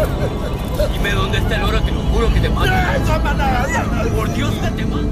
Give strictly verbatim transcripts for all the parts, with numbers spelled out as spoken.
Dime dónde está el oro, te lo juro que te mato. Por Dios que te mato.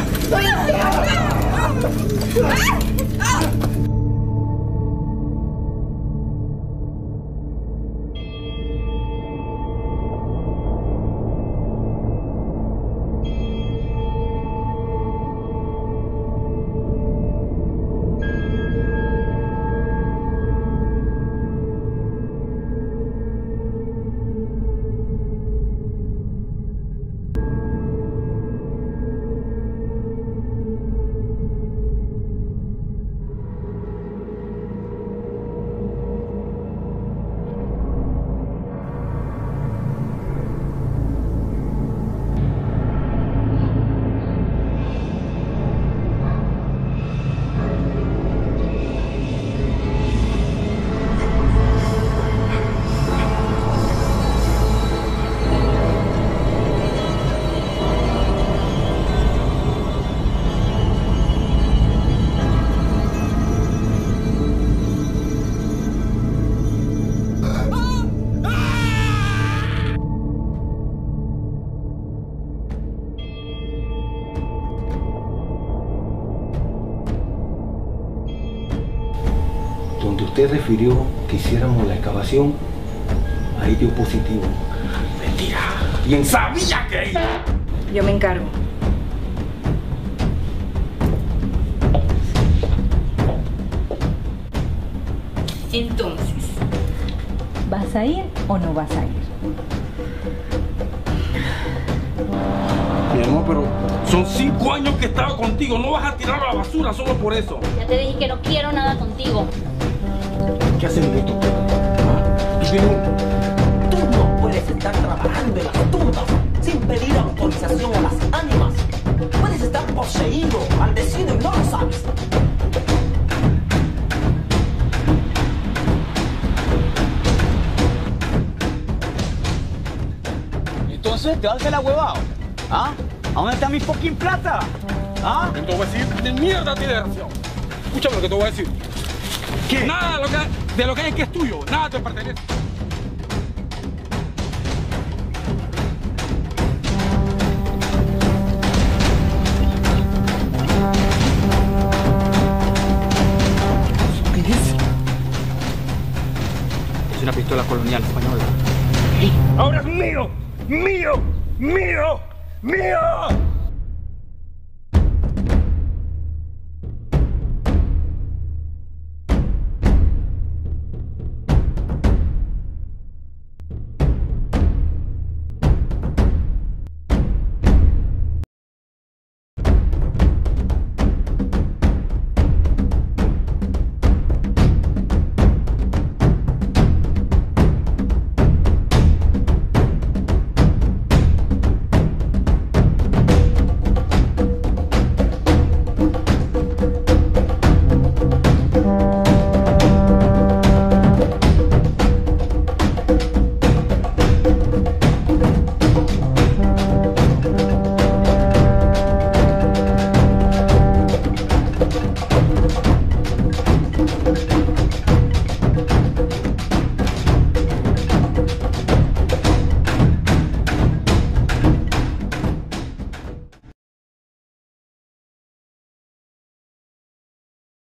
Donde usted refirió que hiciéramos la excavación, ahí dio positivo. Mentira. Bien sabía que iba. Yo me encargo. Entonces, ¿vas a ir o no vas a ir? Mi amor, pero son cinco años que he estado contigo. No vas a tirarlo a la basura solo por eso. Ya te dije que no quiero nada contigo. ¿Qué hacen esto? ¿Ah? Tú no puedes estar trabajando en las tumbas sin pedir autorización a las ánimas. Puedes estar poseído, maldecido y no lo sabes. Entonces, ¿te vas a hacer la huevada? ¿Ah? ¿A dónde está mi fucking plata? ¿Ah? Yo te voy a decir, de mierda tienes razón. Escúchame lo que te voy a decir. ¿Qué? Nada de lo que, de lo que hay que es tuyo, nada te pertenece. ¿Qué es? Es una pistola colonial española. Ahora es mío, mío, mío, mío.